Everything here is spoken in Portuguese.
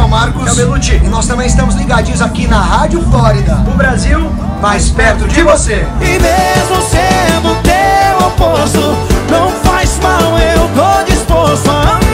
o Marcos. É o Belucci. E nós também estamos ligadinhos aqui na Rádio Flórida. O Brasil mais perto de você. E mesmo sendo teu oposto, não faz mal, eu tô disposto a amar.